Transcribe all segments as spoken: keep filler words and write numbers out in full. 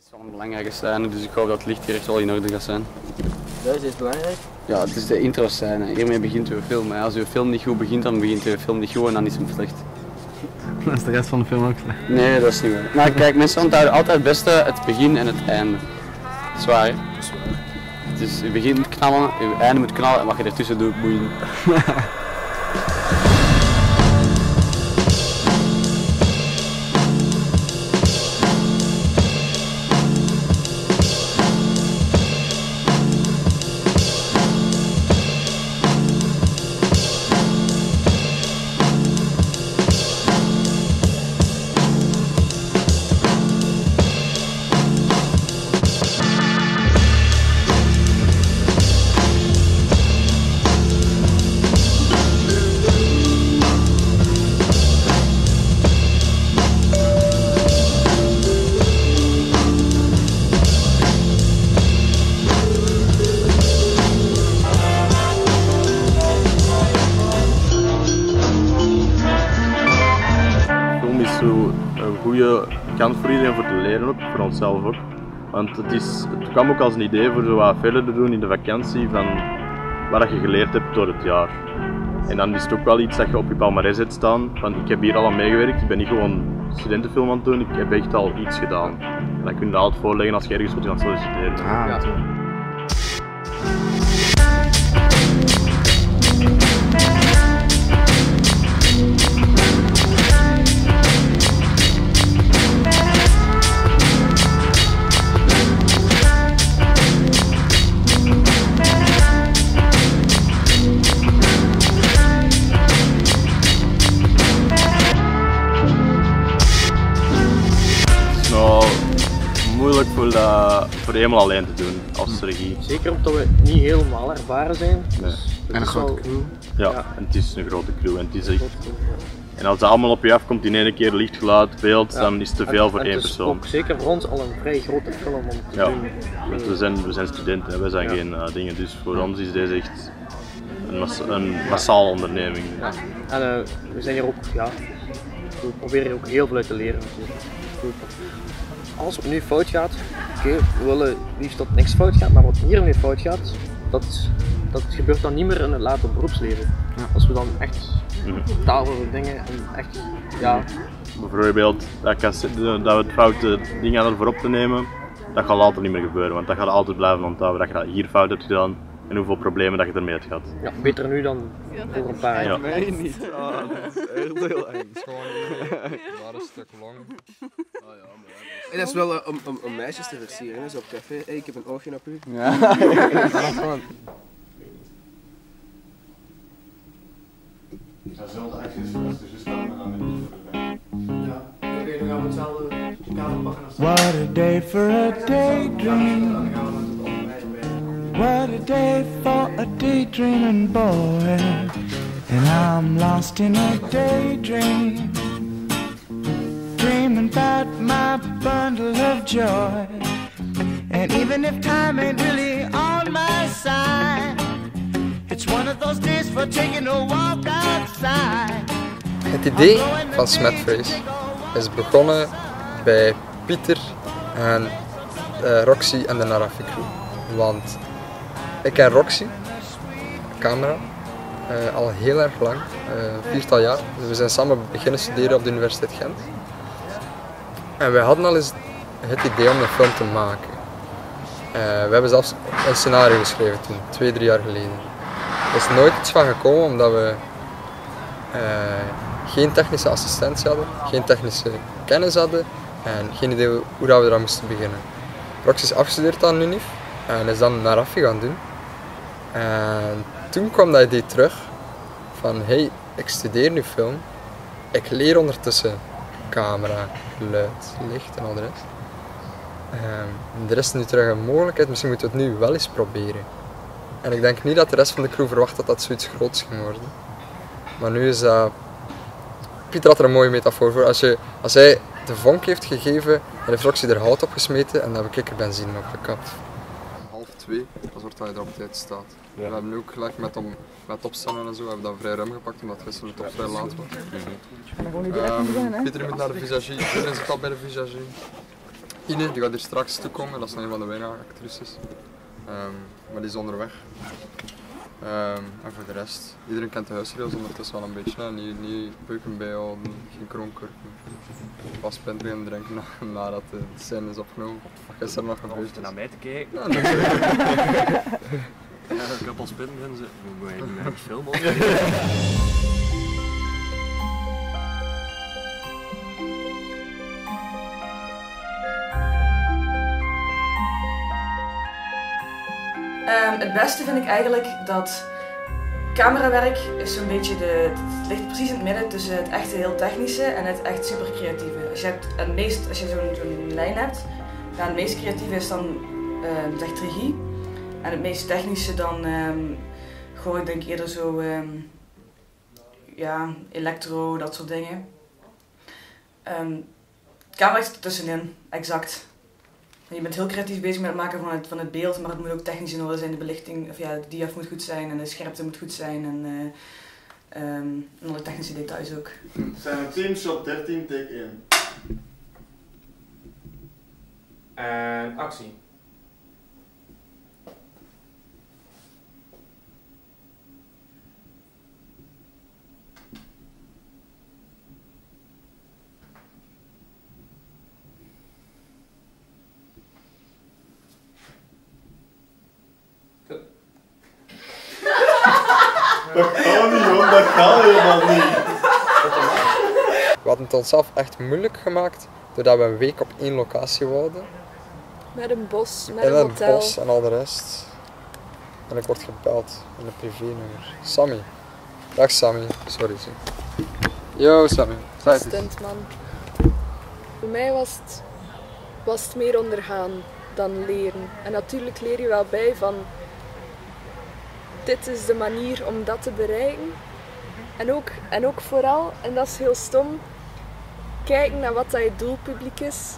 is wel een belangrijke scène, dus ik hoop dat het licht hier echt wel in orde gaat zijn. Deze is belangrijk? Ja, het is de intro scène. Hiermee begint uw film. Maar als uw film niet goed begint, dan begint uw film niet goed en dan is hem slecht. Dat is de rest van de film ook slecht. Nee, dat is niet waar. Maar kijk, mensen onthouden altijd het beste het begin en het einde. Zwaar, hè? Dus je begint moet knallen, je einde moet knallen en wat je ertussen doet, boeien. Een goede kans voor iedereen voor te leren, ook voor onszelf ook. Want het, is, het kwam ook als een idee voor zo wat verder te doen in de vakantie van wat je geleerd hebt door het jaar. En dan is het ook wel iets dat je op je palmarès hebt staan, van ik heb hier al aan meegewerkt, ik ben niet gewoon studentenfilm aan het doen, ik heb echt al iets gedaan. En dan kun je dat altijd voorleggen als je ergens wordt gaan solliciteren. Ah, ja. Moeilijk voor, dat, voor helemaal alleen te doen als regie. Zeker omdat we niet helemaal ervaren zijn. Nee. Dus en een grote crew. Ja, ja, en het is een grote crew. En, het is echt... en als het allemaal op je afkomt in één keer, licht, geluid, beeld, ja. Dan is het te veel en, voor en één persoon. Het is ook zeker voor ons al een vrij grote film om te ja. doen. Want we zijn, we zijn studenten, we zijn ja. geen uh, dingen, dus voor ons is deze echt een, mas een massaal onderneming. Ja. En uh, we zijn hier ook, ja, we proberen hier ook heel veel uit te leren natuurlijk. Als het nu fout gaat, oké, okay, we willen liefst dat niks fout gaat, maar wat hier nu fout gaat, dat, dat gebeurt dan niet meer in het later beroepsleven. Ja. Als we dan echt mm-hmm. taalvolle dingen en echt, ja... Bijvoorbeeld dat, dat we het foute ding aan ervoor op te nemen, dat gaat later niet meer gebeuren, want dat gaat altijd blijven onthouden dat je dat hier fout hebt gedaan en hoeveel problemen dat je ermee hebt gehad. Ja, beter nu dan voor een paar jaar. Ja. Nee, niet. Ah, dat is echt heel eng. Het is gewoon een stuk lang. Oh, ja, en dat is wel uh, om, om, om meisjes te versieren, zo op café. Hey, ik heb een oogje op u. Ja, dat is gewoon. Ik zou zelf de acties verrassen, dus staan we dan niet voorbij. Ja, oké, dan gaan we hetzelfde kader pakken als... What a day for a daydream. What a day for a daydreaming boy. And I'm lost in a daydream, dreaming about my bundle of joy. And even if time ain't really on my side, it's one of those days for taking a walk outside. Het idee van Smetvrees is begonnen bij Pieter en uh, Roxy en de Narafi crew. Want ik ken Roxy, camera, uh, al heel erg lang, uh, viertal jaar. Dus we zijn samen beginnen studeren op de Universiteit Gent. En wij hadden al eens het idee om een film te maken. Uh, we hebben zelfs een scenario geschreven toen, twee, drie jaar geleden. Er is nooit iets van gekomen omdat we uh, geen technische assistentie hadden, geen technische kennis hadden en geen idee hoe dat we eraan moesten beginnen. Roxy is afgestudeerd aan UNIF en is dan naar Raffi gaan doen. En toen kwam dat idee terug van hey, ik studeer nu film, ik leer ondertussen camera, geluid, licht en al de rest. Um, er is nu terug een mogelijkheid, misschien moeten we het nu wel eens proberen. En ik denk niet dat de rest van de crew verwacht dat dat zoiets groots ging worden. Maar nu is dat... Pieter had er een mooie metafoor voor. Als, je, als hij de vonk heeft gegeven en heeft Roxy er hout op gesmeten en dan heb ik er benzine op gekapt. Half twee, dat wordt dat je er op tijd staat. Ja. We hebben nu ook gelijk met, om, met opstellen en zo, we hebben dat vrij ruim gepakt omdat gisteren het toch vrij laat was. Mm-hmm. um, Pieter moet naar de visagie, iedereen zit al bij de visagie. Ine, die gaat hier straks toekomen, dat is een van de weinige actrices. Um, maar die is onderweg. Um, en voor de rest, iedereen kent de huisregels ondertussen wel een beetje. Hè. Niet, niet peuken bijhouden, geen kroonkurken. Pas pint beginnen drinken na, nadat de scène is opgenomen. Wat is er nog gebeurd? Om naar mij te kijken. Ja, nee. Ja, ik heb als pint beginnen ze. Moet je niet meer filmen? Um, het beste vind ik eigenlijk dat camerawerk is zo'n beetje de, het ligt precies in het midden tussen het echte heel technische en het echt super creatieve. Als je, hebt, het meest, als je zo'n zo'n lijn hebt, dan het meest creatieve is dan um, zeg regie en het meest technische dan um, gewoon ik denk eerder zo um, ja, elektro, dat soort dingen. Um, het camera is er tussenin, exact. Je bent heel creatief bezig met het maken van het, van het beeld, maar het moet ook technisch in orde zijn. De belichting, of ja, de diaf moet goed zijn en de scherpte moet goed zijn en, uh, um, en alle technische details ook. Zijn het team shot dertien, take één. En actie. Dat kan niet, hoor, dat kan helemaal niet. We hadden het onszelf echt moeilijk gemaakt doordat we een week op één locatie wouden. Met een bos, met en een hotel. een bos en al de rest. En ik word gebeld in een privé-nummer. Sammy. Dag Sammy. Sorry. Zeg. Yo Sammy. Stuntman. Voor mij was het, was het meer ondergaan dan leren. En natuurlijk leer je wel bij van dit is de manier om dat te bereiken. En ook, en ook vooral, en dat is heel stom, kijken naar wat dat je doelpubliek is.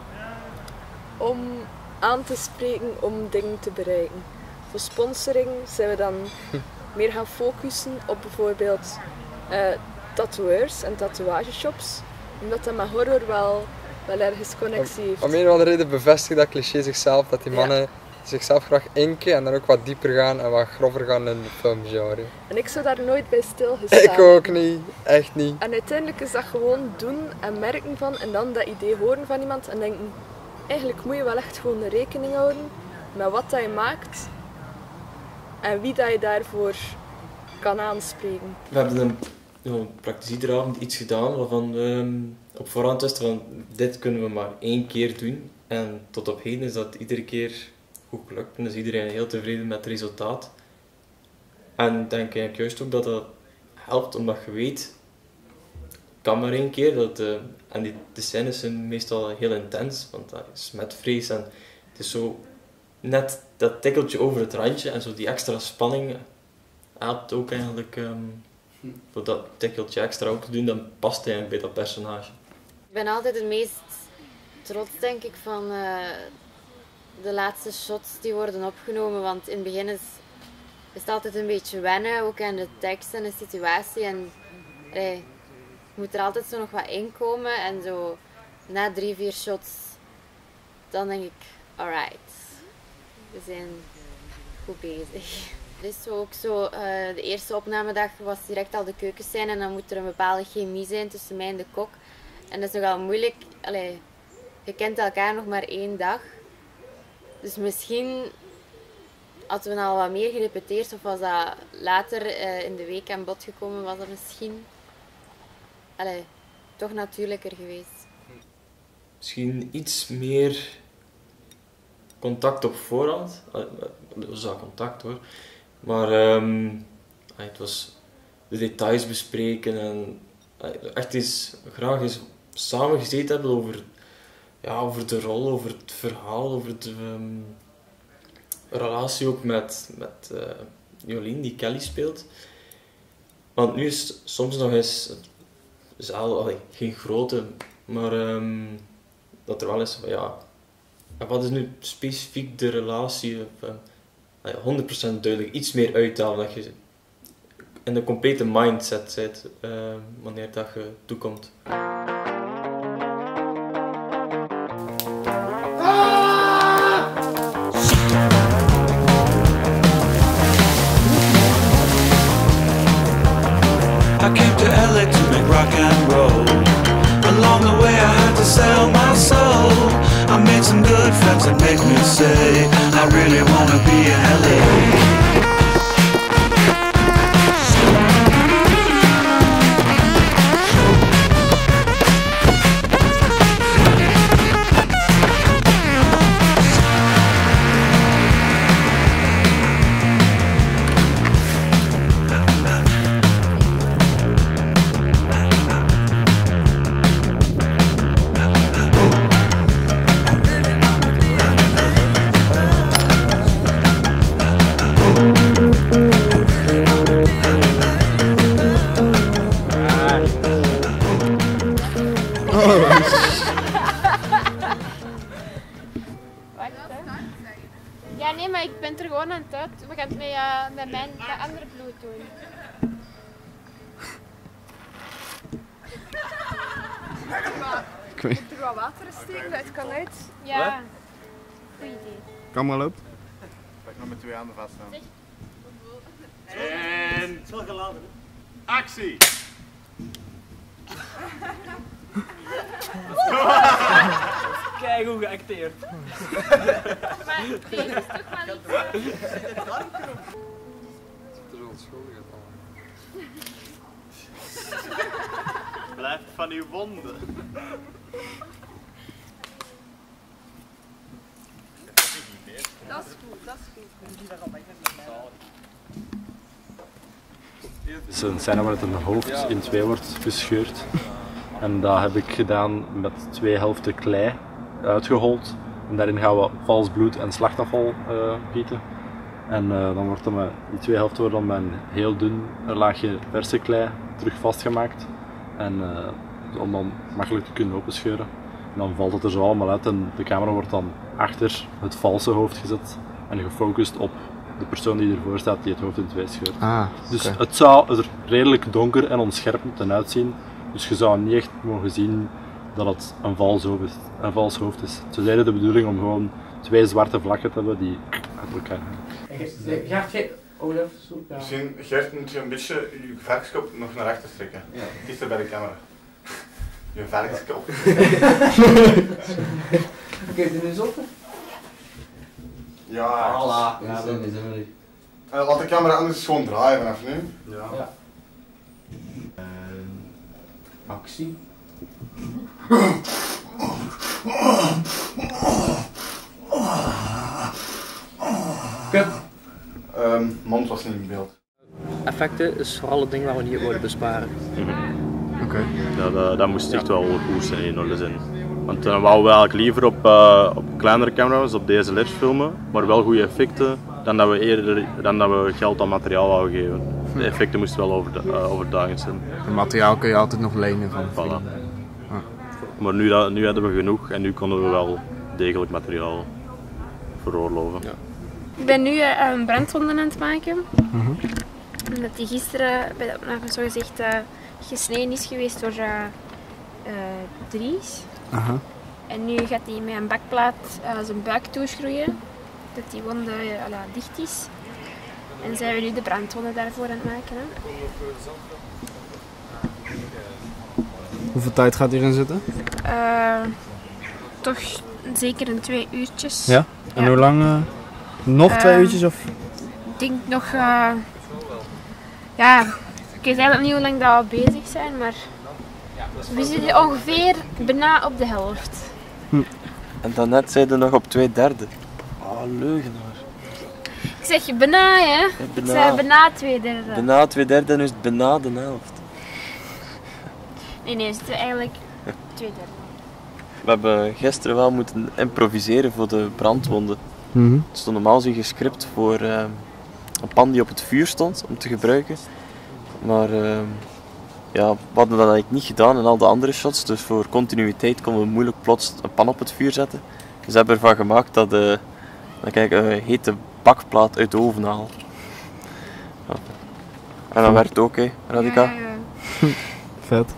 Om aan te spreken om dingen te bereiken. Voor sponsoring zijn we dan meer gaan focussen op bijvoorbeeld uh, tatoeërs en tatoeageshops. Omdat dat met horror wel, wel ergens connectie heeft. Om een of andere reden bevestigt dat cliché zichzelf, dat die mannen ja. zichzelf graag inken en dan ook wat dieper gaan en wat grover gaan in de filmgenre. En ik zou daar nooit bij stilgestaan. Ik ook niet, echt niet. En uiteindelijk is dat gewoon doen en merken van en dan dat idee horen van iemand en denken, eigenlijk moet je wel echt gewoon rekening houden met wat dat je maakt en wie dat je daarvoor kan aanspreken. We hebben een, een praktisch iedere avond iets gedaan waarvan we op voorhand wisten van dit kunnen we maar één keer doen. En tot op heden is dat iedere keer goed gelukt en is iedereen heel tevreden met het resultaat. En ik denk eigenlijk juist ook dat dat helpt omdat je weet, het kan maar één keer. Dat, uh, en die, de scènes zijn meestal heel intens, want dat is met vrees en het is zo net dat tikkeltje over het randje en zo die extra spanning helpt ook eigenlijk um, voor dat tikkeltje extra ook te doen, dan past eigenlijk bij dat personage. Ik ben altijd het meest trots denk ik van uh, de laatste shots die worden opgenomen, want in het begin is, is het altijd een beetje wennen, ook aan de tekst en de situatie en allee, je moet er altijd zo nog wat in komen en zo na drie, vier shots dan denk ik, alright, we zijn goed bezig. Er is zo ook zo, uh, de eerste opnamedag was direct al de keukenscène en dan moet er een bepaalde chemie zijn tussen mij en de kok. En dat is nogal moeilijk, allee, je kent elkaar nog maar één dag. Dus misschien hadden we al wat meer gerepeteerd of was dat later uh, in de week aan bod gekomen, was dat misschien allee, toch natuurlijker geweest. Misschien iets meer contact op voorhand. Het was al contact hoor. Maar um, het was de details bespreken en echt eens graag eens samen gezeten hebben over, ja, over de rol, over het verhaal, over de um, relatie ook met, met uh, Jolien die Kelly speelt. Want nu is het soms nog eens, is al, allee, geen grote, maar um, dat er wel is van ja, wat is nu specifiek de relatie? Of, uh, honderd procent duidelijk, iets meer uithalen dat je in de complete mindset zit uh, wanneer dat je toekomt. and some good friends that make me say I really wanna be in L A. Ja, nee, maar ik ben er gewoon aan het uit. We gaan het met, uh, met mijn met andere bloed doen. Ik weet. Moet er wat water steken, dat kan uit. Ja. Goed idee. Camera loopt. Ik nog met twee handen vaststaan. En... Het is wel geladen. Actie! Kijk hoe geacteerd. Maar deze is toch wel iets... Het ziet er zo onschuldig uit allemaal. Blijf van uw wonden. Dat is goed, dat is goed. Het is een scène waar het een hoofd in twee wordt gescheurd. En dat heb ik gedaan met twee helften klei uitgehold. En daarin gaan we vals bloed en slachtafval uh, gieten. En uh, dan wordt dat met, die twee helften worden dan met een heel dun laagje verse klei terug vastgemaakt. En uh, om dan makkelijk te kunnen openscheuren. En dan valt het er zo allemaal uit en de camera wordt dan achter het valse hoofd gezet. En gefocust op de persoon die ervoor staat die het hoofd in twee scheurt. Ah, dus okay. Het zou er redelijk donker en onscherp moeten uitzien. Dus je zou niet echt mogen zien dat het een vals hoofd is. Een vals hoofd is. Het is de bedoeling om gewoon twee zwarte vlakken te hebben die uit elkaar gaan. Gert, Olaf, zo. Ja. Misschien, Gert, moet je een beetje je varkenskop nog naar achter trekken. Ja. Het is er bij de camera. Je varkenskop. Oké, doe eens open. Ja. Voilà. Ja, dan is het wel. Uh, laat de camera anders gewoon draaien vanaf nu. Ja. Ja. Uh, actie. Kut. Um, mond was niet in beeld. Effecten is vooral het ding waar we niet willen besparen. Mm-hmm. Oké. Okay. Ja, dat, dat moest echt wel goed zijn in orde zijn. Want dan wouden we eigenlijk liever op, uh, op kleinere camera's, op D S L R's filmen, maar wel goede effecten, dan dat we, eerder, dan dat we geld aan materiaal wouden geven. De effecten moesten wel over, uh, overdagend zijn. Het materiaal kun je altijd nog lenen van. Voilà. Ah. Maar nu, dat, nu hadden we genoeg en nu konden we wel degelijk materiaal veroorloven. Ja. Ik ben nu uh, een brandwonden aan het maken. Mm-hmm. Omdat die gisteren bij de opname zo gezegd uh, gesneden is geweest door uh, uh, Dries. Aha. En nu gaat hij met een bakplaat uh, zijn buik toeschroeien, dat die wonde uh, ala, dicht is. En zijn we nu de brandwonden daarvoor aan het maken. Hè? Hoeveel tijd gaat hierin zitten? Uh, toch zeker een twee uurtjes. Ja? En ja. Hoe lang? Uh, nog uh, twee uurtjes? Of? Ik denk nog... Uh, ja, ik weet eigenlijk niet hoe lang dat we bezig zijn, maar... We zitten ongeveer bijna op de helft. Hm. En daarnet zeiden we nog op twee derde. Oh, leugenaar. Ik zeg je bijna, hè? Ja, bijna. Ik zeg bijna twee derde. Bijna twee derde en nu is het bijna de helft. Nee, nee, we zitten eigenlijk twee derde. We hebben gisteren wel moeten improviseren voor de brandwonden. Mm-hmm. Het stond normaal gezien gescript voor uh, een pan die op het vuur stond om te gebruiken. Maar... Uh, Ja, we hadden dat eigenlijk niet gedaan in al de andere shots, dus voor continuïteit konden we moeilijk plots een pan op het vuur zetten. Dus we hebben ervan gemaakt dat uh, dat ik een hete bakplaat uit de oven haal. Ja. En dat werkt ook, hè, Radika? Ja, ja. Vet.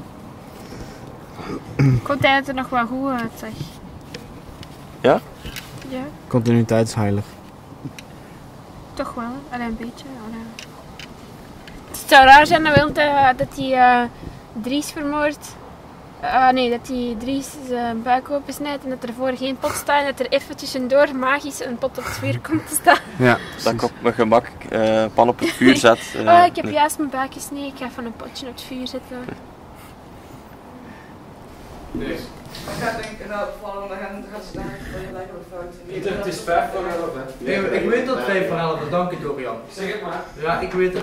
Ik vond dat het er nog wel goed uitzag. Ja? Ja. Continuïteit is heilig. Toch wel, alleen een beetje. Allee. Het zou raar zijn dat, dat hij uh, Dries vermoordt Uh, nee, dat die Dries zijn buik opensnijdt en dat er voor geen pot staat en dat er even tussendoor magisch een pot op het vuur komt te staan. Ja. Dat ik op mijn gemak uh, pan op het vuur zet. Uh, oh, ik heb nee. juist mijn buik gesneden, ik ga even een potje op het vuur zetten. Nee. Ik ga denken, nou, vallen, dan gaan ze daar gelijk op fout. Het is vijf voor elf, hè? Ik, ik weet dat vijf voor elf, dank je Dorian. Zeg het maar. Ja, ik weet het.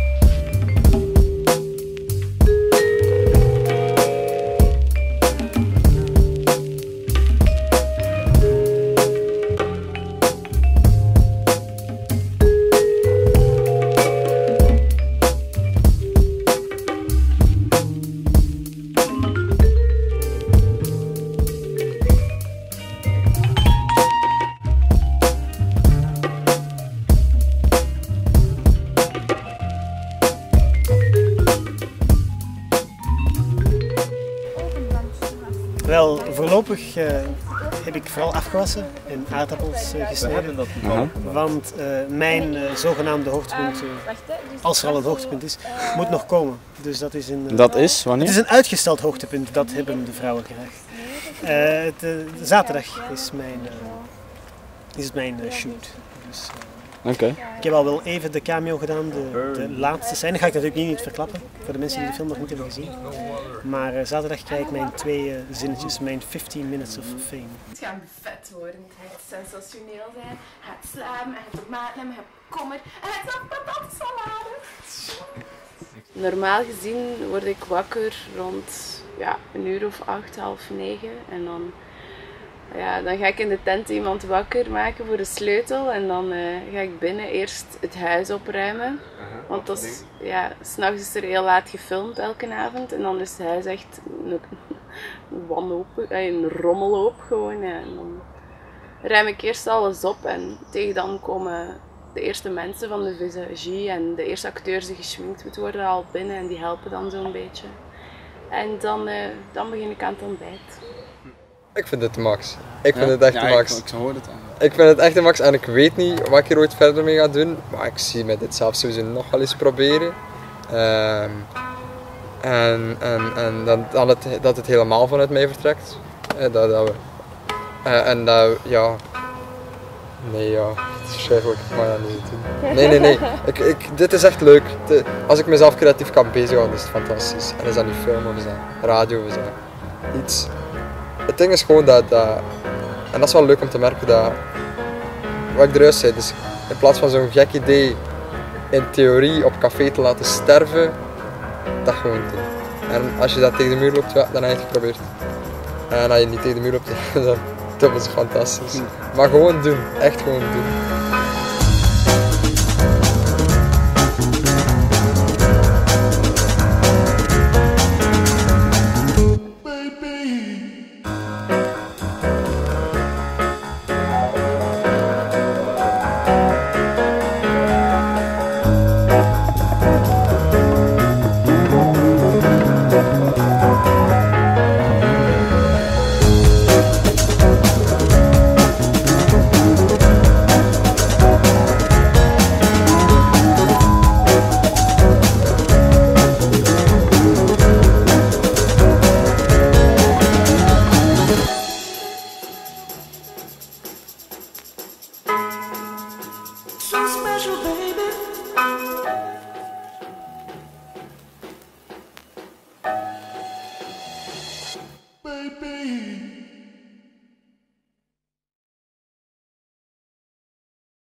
Wel, voorlopig uh, heb ik vooral afgewassen en aardappels uh, gesneden. Uh-huh. Want uh, mijn uh, zogenaamde hoogtepunt, uh, als er al een hoogtepunt is, moet nog komen. Dus dat is een, uh, dat is wanneer? Het is een uitgesteld hoogtepunt, dat hebben de vrouwen graag. Uh, het, uh, zaterdag is mijn, uh, is mijn uh, shoot. Dus, uh, Okay. Ik heb al wel even de cameo gedaan, de, de laatste scène. Dat ga ik natuurlijk niet verklappen, voor de mensen die de film nog niet hebben gezien. Maar uh, zaterdag krijg ik mijn twee uh, zinnetjes, mijn fifteen minutes of fame. Het gaat vet worden, het gaat sensationeel zijn. Het gaat slaan, het gaat tomaten, het gaat kommer, en het gaat patatsalade. Normaal gezien word ik wakker rond ja, een uur of acht, half negen. En dan, ja, dan ga ik in de tent iemand wakker maken voor de sleutel. En dan uh, ga ik binnen eerst het huis opruimen. Want dat is, ja, 's nachts is er heel laat gefilmd elke avond. En dan is het huis echt een, een wanhoop, een rommelhoop gewoon. Ja. En dan ruim ik eerst alles op en tegen dan komen de eerste mensen van de visagie en de eerste acteurs die geschminkt moeten worden al binnen en die helpen dan zo'n beetje. En dan, uh, dan begin ik aan het ontbijt. Ik vind het de max. Ik vind ja? het echt ja, de max. Ik, ik hoor het aan. Ik vind het echt de max en ik weet niet wat ik hier ooit verder mee ga doen, maar ik zie me dit zelf sowieso nog wel eens proberen. Um, en en, en dat, dat, het, dat het helemaal vanuit mij vertrekt. Uh, dat, dat we, uh, en dat, ja... Nee, ja, het is verschrikkelijk, ik mag dat niet doen. Nee, nee, nee, ik, ik, dit is echt leuk. De, als ik mezelf creatief kan bezighouden, is het fantastisch. En is dat nu film of is dat radio of is dat iets. Het ding is gewoon dat, dat, en dat is wel leuk om te merken, dat, wat ik eruit zei, dus in plaats van zo'n gek idee in theorie op café te laten sterven, dat gewoon doen. En als je dat tegen de muur loopt, ja, dan heb je het geprobeerd. En als je niet tegen de muur loopt, dan dat is fantastisch. Maar gewoon doen, echt gewoon doen. So special, baby.